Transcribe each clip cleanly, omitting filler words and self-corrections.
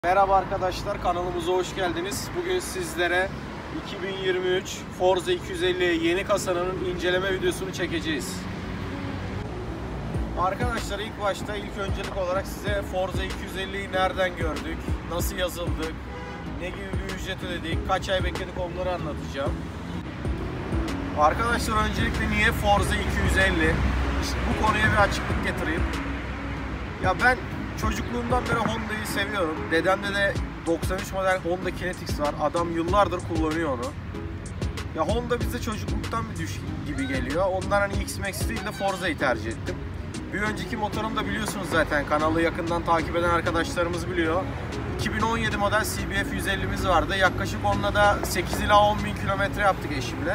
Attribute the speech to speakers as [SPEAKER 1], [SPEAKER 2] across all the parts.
[SPEAKER 1] Merhaba arkadaşlar, kanalımıza hoş geldiniz. Bugün sizlere 2023 Forza 250 yeni kasanın inceleme videosunu çekeceğiz. Arkadaşlar ilk öncelik olarak size Forza 250'yi nereden gördük, nasıl yazıldık, ne gibi bir ücret ödedik, kaç ay bekledik onları anlatacağım. Arkadaşlar öncelikle niye Forza 250? İşte bu konuya bir açıklık getireyim. Ya ben çocukluğumdan beri Honda'yı seviyorum. Dedemde de 93 model Honda Kinetix var. Adam yıllardır kullanıyor onu. Ya Honda bize çocukluktan bir düş gibi geliyor. Ondan hani X-Max değil de Forza'yı tercih ettim. Bir önceki motorum da biliyorsunuz zaten. Kanalı yakından takip eden arkadaşlarımız biliyor. 2017 model CBF 150'miz vardı. Yaklaşık onunla da 8 ila 10 bin kilometre yaptık eşimle.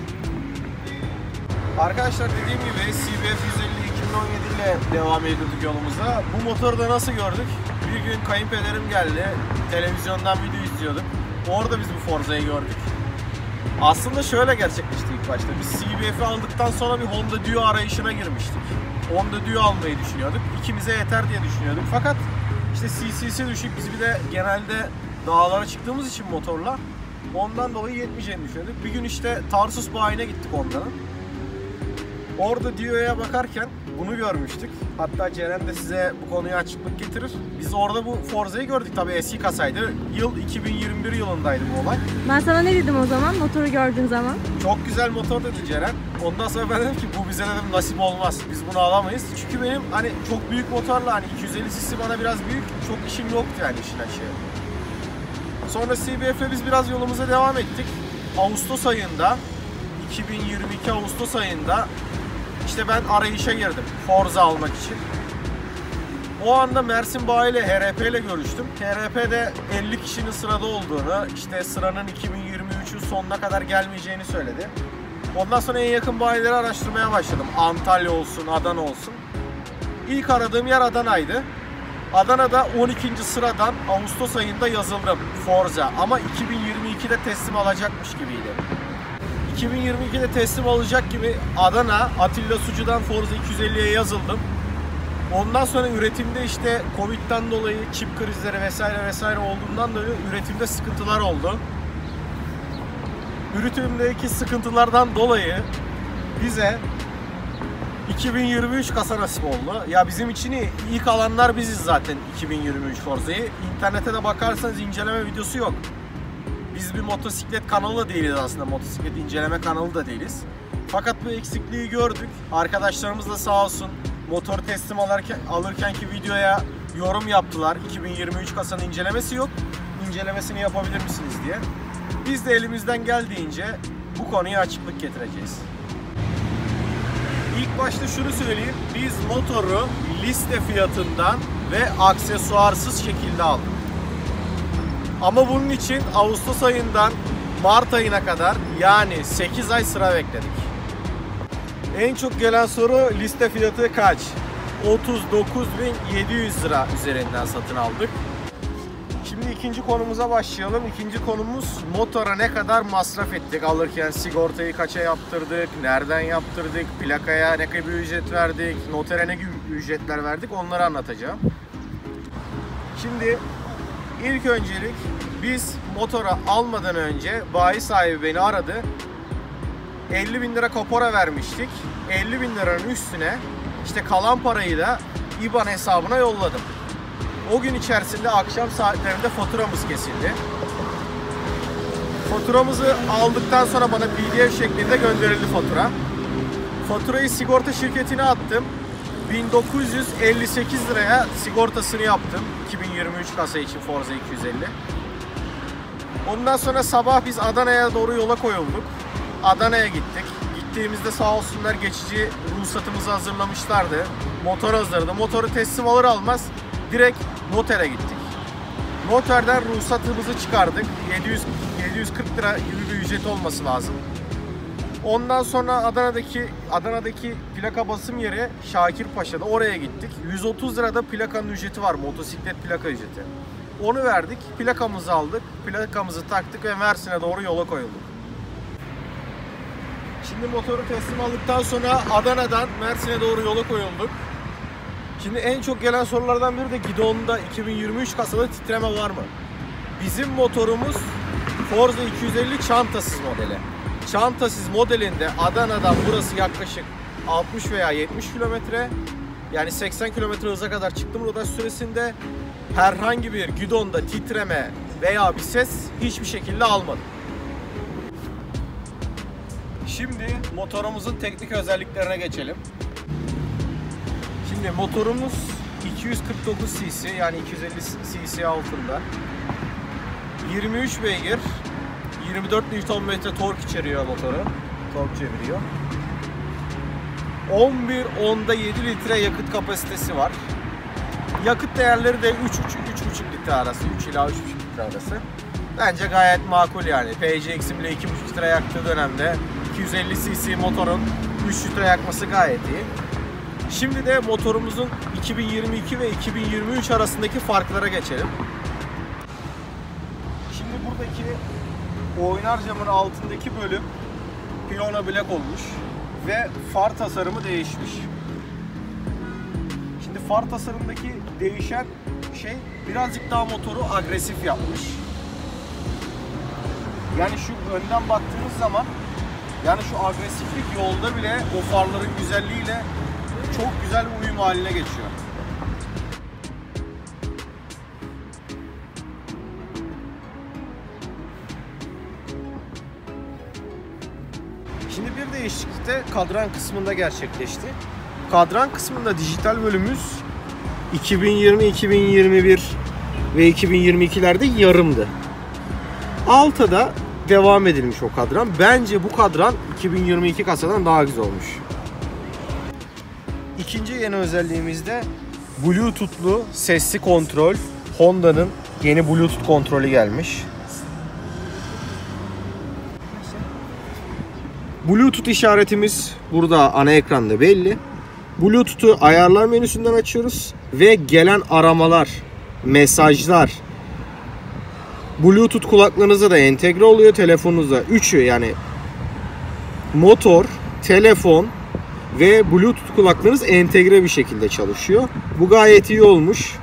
[SPEAKER 1] Arkadaşlar dediğim gibi CBF 150 2017 ile devam ediyorduk yolumuza. Bu motoru da nasıl gördük? Bir gün kayınpederim geldi. Televizyondan video izliyorduk. Orada biz bu Forza'yı gördük. Aslında şöyle gerçekleşti ilk başta. Biz CBF'i aldıktan sonra bir Honda Dio arayışına girmiştik. Honda Dio almayı düşünüyorduk. İkimize yeter diye düşünüyorduk. Fakat işte CC'si düşük. Biz bir de genelde dağlara çıktığımız için motorla ondan dolayı yetmeyeceğini düşünüyorduk. Bir gün işte Tarsus bayine gittik Honda'nın. Orada Dio'ya bakarken bunu görmüştük. Hatta Ceren de size bu konuya açıklık getirir. Biz orada bu Forza'yı gördük. Tabii eski kasaydı. Yıl 2021 yılındaydı bu olay.
[SPEAKER 2] Ben sana ne dedim o zaman motoru gördüğün zaman?
[SPEAKER 1] Çok güzel motor dedi Ceren. Ondan sonra ben dedim ki bu bize dedim nasip olmaz. Biz bunu alamayız. Çünkü benim hani çok büyük motorla hani 250 cc bana biraz büyük. Çok işim yoktu yani işin açığı. Sonra CBF'le biz biraz yolumuza devam ettik. Ağustos ayında 2022 Ağustos ayında İşte ben arayışa girdim Forza almak için. O anda Mersin Bayi ile HRP ile görüştüm. HRP'de 50 kişinin sırada olduğunu, işte sıranın 2023'ün sonuna kadar gelmeyeceğini söyledi. Ondan sonra en yakın bayileri araştırmaya başladım. Antalya olsun, Adana olsun. İlk aradığım yer Adana'ydı. Adana'da 12. sıradan Ağustos ayında yazıldım Forza ama 2022'de teslim alacakmış gibiydi. 2022'de teslim alacak gibi Adana, Atilla Sucu'dan Forza 250'ye yazıldım. Ondan sonra üretimde işte Covid'den dolayı çip krizleri vesaire olduğundan dolayı üretimde sıkıntılar oldu. Üretimdeki sıkıntılardan dolayı bize 2023 kasa nasip oldu. Ya bizim için ilk alanlar biziz zaten 2023 Forza'yı. İnternete de bakarsanız inceleme videosu yok. Biz bir motosiklet kanalı da değiliz aslında, motosiklet inceleme kanalı da değiliz. Fakat bu eksikliği gördük. Arkadaşlarımız da sağ olsun motor teslim alırkenki videoya yorum yaptılar. 2023 kasanın incelemesi yok, incelemesini yapabilir misiniz diye. Biz de elimizden geldiğince bu konuya açıklık getireceğiz. İlk başta şunu söyleyeyim, biz motoru liste fiyatından ve aksesuarsız şekilde aldık. Ama bunun için Ağustos ayından Mart ayına kadar yani 8 ay sıra bekledik. En çok gelen soru liste fiyatı kaç? 39.700 lira üzerinden satın aldık. Şimdi ikinci konumuza başlayalım. İkinci konumuz motora ne kadar masraf ettik alırken, sigortayı kaça yaptırdık, nereden yaptırdık, plakaya ne gibi ücret verdik, notere ne gibi ücretler verdik onları anlatacağım. Şimdi İlk öncelik biz motora almadan önce bayi sahibi beni aradı. 50.000 lira kapora vermiştik. 50.000 liranın üstüne işte kalan parayı da IBAN hesabına yolladım. O gün içerisinde akşam saatlerinde faturamız kesildi. Faturamızı aldıktan sonra bana PDF şeklinde gönderildi fatura. Faturayı sigorta şirketine attım. 1958 liraya sigortasını yaptım 2023 kasa için Forza 250. Ondan sonra sabah biz Adana'ya doğru yola koyulduk. Adana'ya gittik. Gittiğimizde sağ olsunlar geçici ruhsatımızı hazırlamışlardı. Motor hazırdı. Motoru teslim alır almaz direkt notere gittik. Noterden ruhsatımızı çıkardık. 740 lira gibi bir ücret olması lazım. Ondan sonra Adana'daki plaka basım yeri Şakirpaşa'da, oraya gittik. 130 lirada plakanın ücreti var, motosiklet plaka ücreti. Onu verdik, plakamızı aldık, plakamızı taktık ve Mersin'e doğru yola koyulduk. Şimdi motoru teslim aldıktan sonra Adana'dan Mersin'e doğru yola koyulduk. Şimdi en çok gelen sorulardan biri de gidonda 2023 kasada titreme var mı? Bizim motorumuz Forza 250 çantasız modeli. Çantasız modelinde Adana'dan burası yaklaşık 60 veya 70 kilometre. Yani 80 kilometre hıza kadar çıktım rodaj süresinde. Herhangi bir gidonda titreme veya bir ses hiçbir şekilde almadım. Şimdi motorumuzun teknik özelliklerine geçelim. Şimdi motorumuz 249 cc yani 250 cc altında. 23 beygir, 24 Nm tork içeriyor motoru. Tork çeviriyor. 11.7 litre yakıt kapasitesi var. Yakıt değerleri de 3,5 litre arası, 3 ila 3,5 litre arası. Bence gayet makul yani. PCX'im bile 2,5 litre yaktığı dönemde 250 cc motorun 3 litre yakması gayet iyi. Şimdi de motorumuzun 2022 ve 2023 arasındaki farklara geçelim. Şimdi buradaki oynar camın altındaki bölüm Piyano Black olmuş ve far tasarımı değişmiş. Şimdi far tasarımındaki değişen şey birazcık daha motoru agresif yapmış. Yani şu önden baktığınız zaman yani şu agresiflik yolda bile o farların güzelliğiyle çok güzel bir uyum haline geçiyor. Şimdi bir değişiklik de kadran kısmında gerçekleşti. Kadran kısmında dijital bölümümüz 2020, 2021 ve 2022'lerde yarımdı. Alta da devam edilmiş o kadran. Bence bu kadran 2022 kasadan daha güzel olmuş. İkinci yeni özelliğimiz de Bluetooth'lu sesli kontrol. Honda'nın yeni Bluetooth kontrolü gelmiş. Bluetooth işaretimiz burada ana ekranda belli. Bluetooth'u ayarlar menüsünden açıyoruz ve gelen aramalar, mesajlar Bluetooth kulaklarınıza da entegre oluyor, telefonunuzda. Üçü yani motor, telefon ve Bluetooth kulaklarınız entegre bir şekilde çalışıyor. Bu gayet iyi olmuş.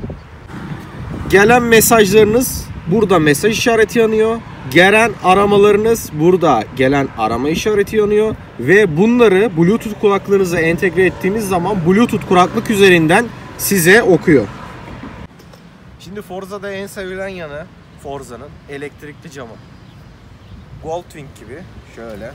[SPEAKER 1] Gelen mesajlarınız burada mesaj işareti yanıyor. Gelen aramalarınız burada gelen arama işareti yanıyor. Ve bunları Bluetooth kulaklarınıza entegre ettiğiniz zaman Bluetooth kulaklık üzerinden size okuyor. Şimdi Forza'da en sevilen yanı Forza'nın elektrikli camı. Goldwing gibi şöyle.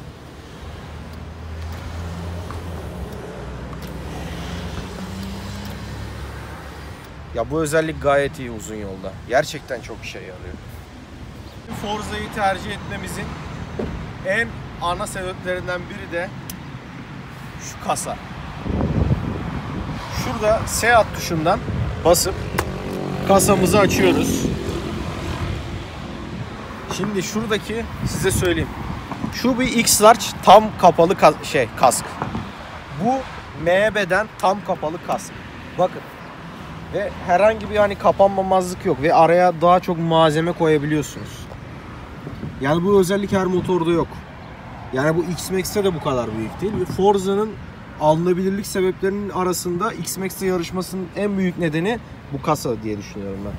[SPEAKER 1] Ya bu özellik gayet iyi uzun yolda. Gerçekten çok işe yarıyor. Forza'yı tercih etmemizin en ana sebeplerinden biri de şu kasa. Şurada Seat tuşundan basıp kasamızı açıyoruz. Şimdi şuradaki size söyleyeyim. Şu bir X-Large tam kapalı kask. Bu MB'den tam kapalı kask. Bakın. Ve herhangi bir hani kapanmamazlık yok ve araya daha çok malzeme koyabiliyorsunuz. Yani bu özellik her motorda yok. Yani bu X-Max'te de bu kadar büyük değil. Ve Forza'nın alınabilirlik sebeplerinin arasında X-Max'te yarışmasının en büyük nedeni bu kasa diye düşünüyorum ben.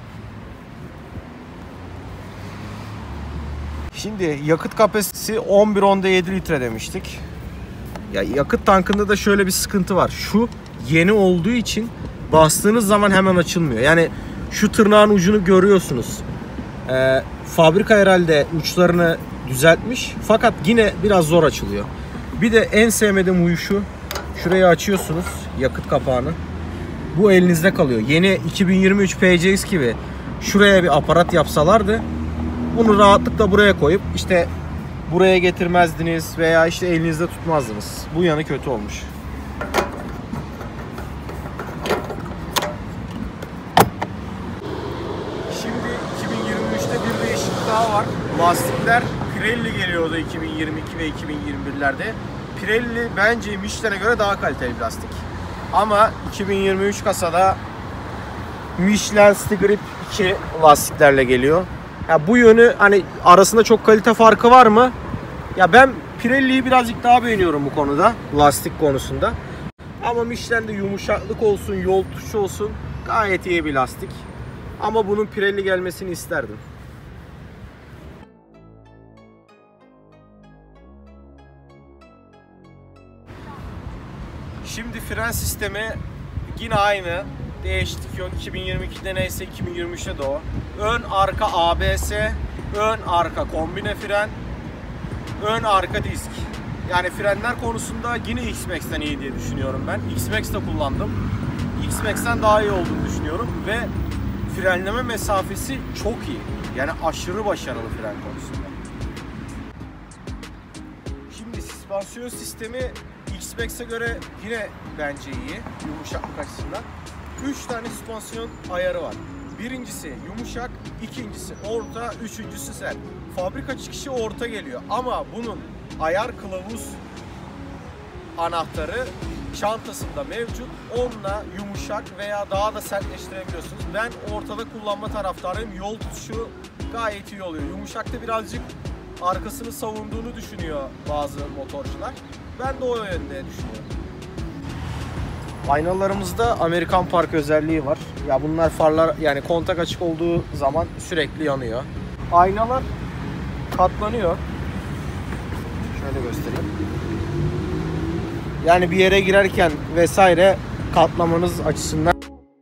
[SPEAKER 1] Şimdi yakıt kapasitesi 11.7 litre demiştik. Ya yakıt tankında da şöyle bir sıkıntı var. Şu yeni olduğu için bastığınız zaman hemen açılmıyor. Yani şu tırnağın ucunu görüyorsunuz. Fabrika herhalde uçlarını düzeltmiş. Fakat yine biraz zor açılıyor. Bir de en sevmediğim huyu şu. Şurayı açıyorsunuz yakıt kapağını. Bu elinizde kalıyor. Yeni 2023 PCX gibi şuraya bir aparat yapsalardı bunu rahatlıkla buraya koyup işte buraya getirmezdiniz veya işte elinizde tutmazdınız. Bu yanı kötü olmuş. Şimdi 2023'te bir değişiklik daha var. Lastikler Pirelli geliyordu 2022 ve 2021'lerde. Pirelli bence Michelin'e göre daha kaliteli bir lastik. Ama 2023 kasada Michelin Stigrip 2 lastiklerle geliyor. Ya bu yönü hani arasında çok kalite farkı var mı? Ya ben Pirelli'yi birazcık daha beğeniyorum bu konuda, lastik konusunda. Ama Michelin'de yumuşaklık olsun, yol tutuşu olsun gayet iyi bir lastik. Ama bunun Pirelli gelmesini isterdim. Şimdi fren sistemi yine aynı. Değişiklik yok. 2022'de neyse 2023'te de o. Ön arka ABS, ön arka kombine fren, ön arka disk. Yani frenler konusunda yine X-Max'ten iyi diye düşünüyorum ben. X-Max'te kullandım. X-Max'ten daha iyi olduğunu düşünüyorum ve frenleme mesafesi çok iyi. Yani aşırı başarılı fren konusunda. Şimdi süspansiyon sistemi X-Max'e göre yine bence iyi yumuşaklık açısından. 3 tane süspansiyon ayarı var. Birincisi yumuşak, ikincisi orta, üçüncüsü sert. Fabrika çıkışı orta geliyor ama bunun ayar kılavuz anahtarı çantasında mevcut. Onunla yumuşak veya daha da sertleştirebiliyorsunuz. Ben ortada kullanma taraftarıyım. Yol tutuşu gayet iyi oluyor. Yumuşakta birazcık arkasını savunduğunu düşünüyor bazı motorcular. Ben de o yönde düşünüyorum. Aynalarımızda Amerikan Park özelliği var. Ya bunlar farlar, yani kontak açık olduğu zaman sürekli yanıyor. Aynalar katlanıyor. Şöyle göstereyim. Yani bir yere girerken vesaire katlamanız açısından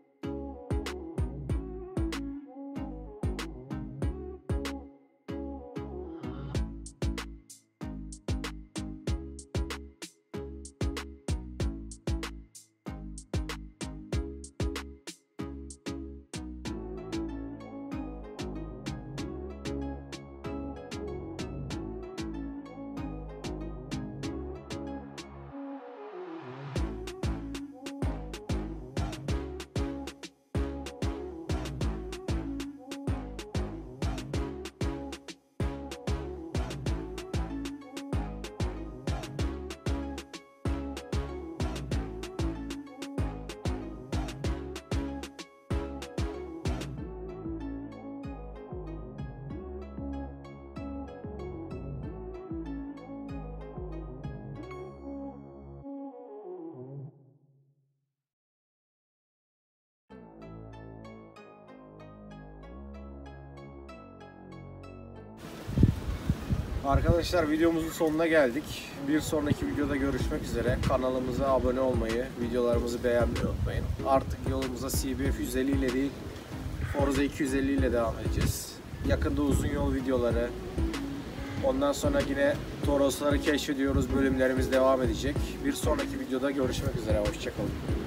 [SPEAKER 1] arkadaşlar videomuzun sonuna geldik. Bir sonraki videoda görüşmek üzere. Kanalımıza abone olmayı, videolarımızı beğenmeyi unutmayın. Artık yolumuza CBF 150 ile değil, Forza 250 ile devam edeceğiz. Yakında uzun yol videoları, ondan sonra yine Torosları keşfediyoruz bölümlerimiz devam edecek. Bir sonraki videoda görüşmek üzere. Hoşçakalın.